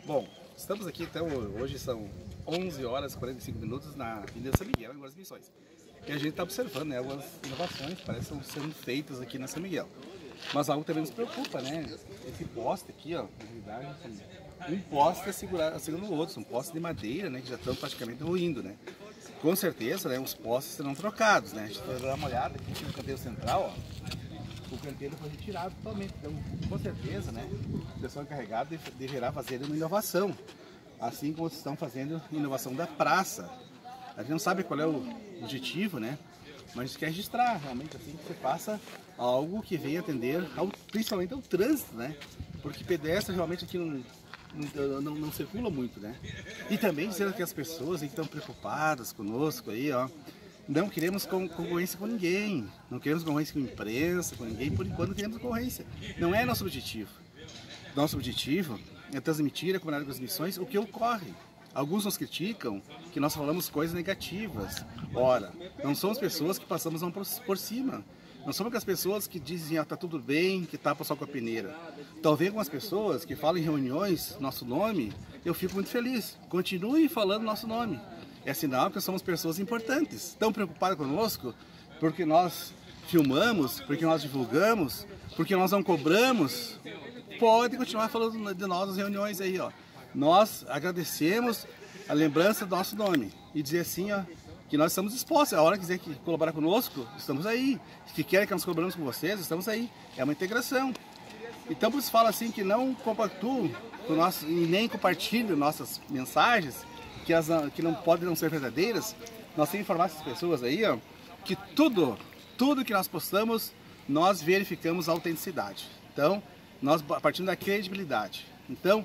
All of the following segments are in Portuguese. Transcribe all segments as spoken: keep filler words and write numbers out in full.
Bom, estamos aqui então, hoje são onze horas e quarenta e cinco minutos na Avenida São Miguel, em Guardas Missões. E a gente está observando, né, algumas inovações que parecem sendo feitas aqui na São Miguel. Mas algo também nos preocupa, né? Esse poste aqui, ó, na realidade, assim, um poste segurando o outro, são postes de madeira, né, que já estão praticamente ruindo, né? Com certeza, né, os postes serão trocados, né? A gente vai dar uma olhada aqui no canteiro central, ó. O canteiro foi retirado totalmente, então com certeza, né, o pessoal encarregado deverá fazer uma inovação, assim como estão fazendo inovação da praça. A gente não sabe qual é o objetivo, né, mas a gente quer registrar realmente assim que você faça algo que venha atender ao, principalmente ao trânsito, né, porque pedestre realmente aqui não, não, não, não circula muito, né, e também dizer que as pessoas que estão preocupadas conosco aí, ó, não queremos concorrência com ninguém, não queremos concorrência com a imprensa, com ninguém, por enquanto não queremos concorrência. Não é nosso objetivo. Nosso objetivo é transmitir a comunidade das missões o que ocorre. Alguns nos criticam que nós falamos coisas negativas. Ora, não somos pessoas que passamos por cima. Não somos aquelas pessoas que dizem, ah, tá tudo bem, que tapa só com a peneira. Talvez algumas pessoas que falam em reuniões nosso nome, eu fico muito feliz. Continue falando nosso nome. É sinal que somos pessoas importantes. Estão preocupadas conosco porque nós filmamos, porque nós divulgamos, porque nós não cobramos. Pode continuar falando de nós nas reuniões aí, ó. Nós agradecemos a lembrança do nosso nome e dizer assim, ó, que nós estamos dispostos. A hora que quiser colaborar conosco, estamos aí. Se querem que nós colaboremos com vocês, estamos aí. É uma integração. Então, por isso fala assim que não compactuo com nosso, e nem compartilho nossas mensagens, que, as, que não podem não ser verdadeiras. Nós temos que informar essas pessoas aí, ó, que tudo, tudo que nós postamos, nós verificamos a autenticidade. Então, nós partimos da credibilidade. Então,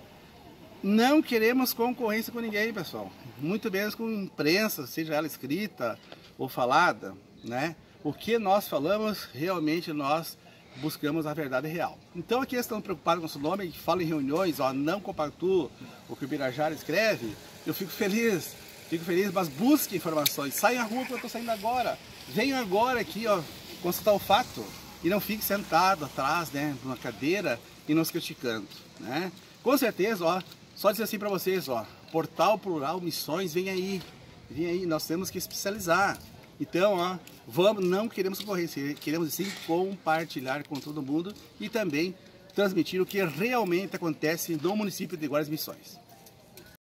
não queremos concorrência com ninguém, pessoal. Muito menos com imprensa, seja ela escrita ou falada, né? O que nós falamos, realmente nós buscamos a verdade real. Então, aqui eles estão preocupados com o nosso nome, que falam em reuniões, ó, não compactuo o que o Birajara escreve. Eu fico feliz, fico feliz, mas busque informações. Saia à rua que eu estou saindo agora. Venham agora aqui, ó, constatar o fato. E não fique sentado atrás, né, numa cadeira e nos criticando, né? Com certeza, ó, só dizer assim para vocês, ó, Portal Plural Missões, vem aí, vem aí, nós temos que especializar. Então, ó, vamos, não queremos concorrência, queremos sim compartilhar com todo mundo e também transmitir o que realmente acontece no município de Guardas Missões.